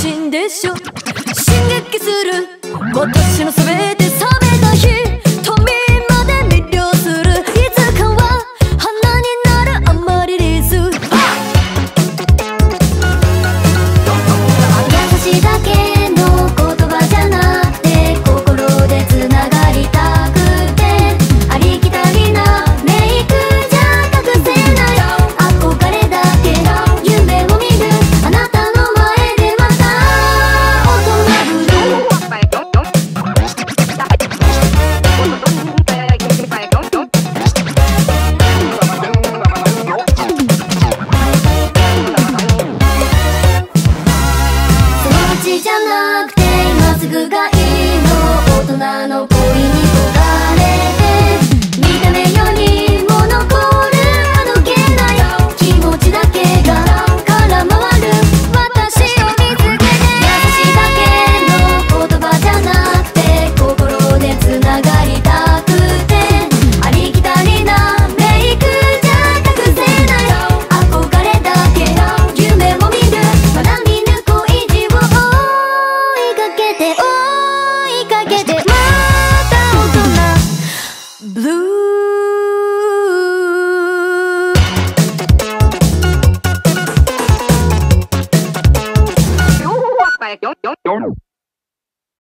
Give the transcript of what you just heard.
心でしょ。刺激する私の全て冷めた瞳まで魅了する。いつかは花になるアマリリス。優しいだけの言葉じゃなくて心でつながりたくて、ありきたりなメイクじゃ隠せない憧れだけ夢を見るあなたの前でまた大人ぶる。そのうちじゃなくて今すぐがいいの。大人の恋に焦がれて見た目よりも残るあどけない気持ちだけが空回る私を見つけて。優しいだけの言葉じゃなくて心でつながりたくて、ありきたりなメイクじゃ隠せない憧れだけ夢を見るまだ見ぬ恋路を追いかけてまた大人ブルー